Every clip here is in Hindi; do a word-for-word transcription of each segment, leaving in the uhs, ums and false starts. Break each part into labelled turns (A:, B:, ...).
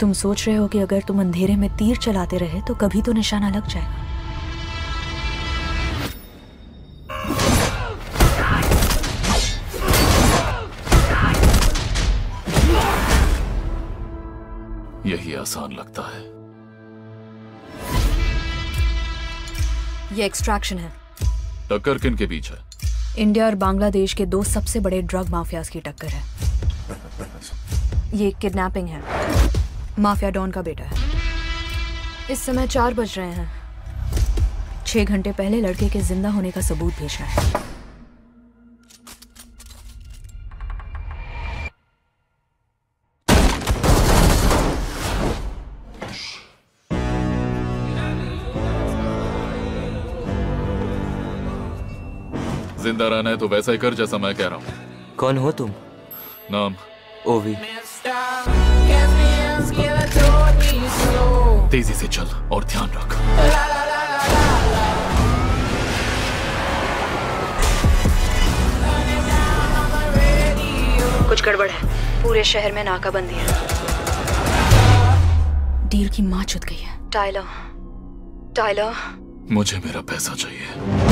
A: तुम सोच रहे हो कि अगर तुम अंधेरे में तीर चलाते रहे तो कभी तो निशाना लग जाएगा।
B: यही आसान लगता है।
A: ये एक्सट्रैक्शन है।
B: टक्कर किन के बीच है?
A: इंडिया और बांग्लादेश के दो सबसे बड़े ड्रग माफियाज की टक्कर है। ये किडनैपिंग है। माफिया डॉन का बेटा है। इस समय चार बज रहे हैं। छह घंटे पहले लड़के के जिंदा होने का सबूत भेजना है।
B: जिंदा रहना है तो वैसा ही कर जैसा मैं कह रहा हूँ।
C: कौन हो तुम?
B: नाम?
C: ओवी।
B: तेजी से चल और ध्यान रख।
A: कुछ गड़बड़ है। पूरे शहर में नाकाबंदी है। डील की माँ चुत गई है। टाइलर, टाइलर,
B: मुझे मेरा पैसा चाहिए।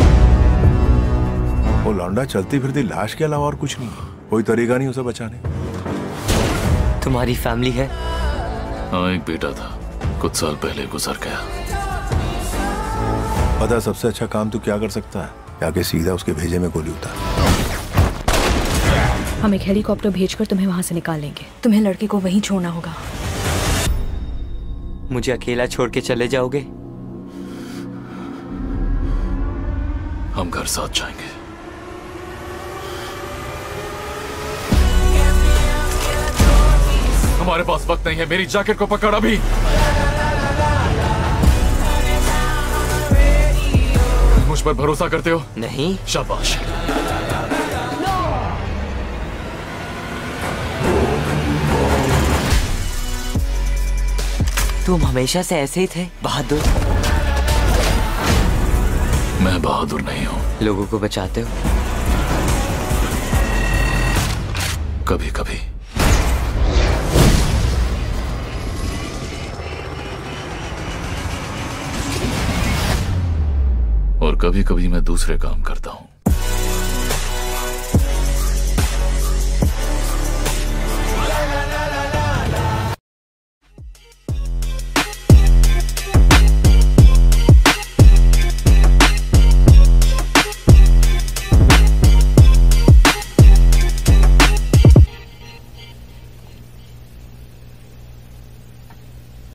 D: वो लौंडा चलती फिरती लाश के अलावा और कुछ नहीं। कोई तरीका नहीं उसे बचाने।
C: तुम्हारी फैमिली है?
B: हाँ, एक बेटा था, कुछ साल पहले गुजर गया।
D: पता है सबसे अच्छा काम तू क्या कर सकता है? जाके सीधा उसके भेजे में गोली उतार।
A: हम एक हेलीकॉप्टर भेजकर तुम्हें वहां से निकाल लेंगे। तुम्हें लड़के को वहीं छोड़ना होगा।
C: मुझे अकेला छोड़ के चले जाओगे?
B: हम घर साथ जाएंगे। हमारे पास वक्त नहीं है। मेरी जैकेट को पकड़ अभी। मुझ पर भरोसा करते हो?
C: नहीं।
B: शाबाश।
C: तुम हमेशा से ऐसे ही थे बहादुर?
B: मैं बहादुर नहीं हूँ।
C: लोगों को बचाते हो?
B: कभी कभी। और कभी कभी मैं दूसरे काम करता हूँ।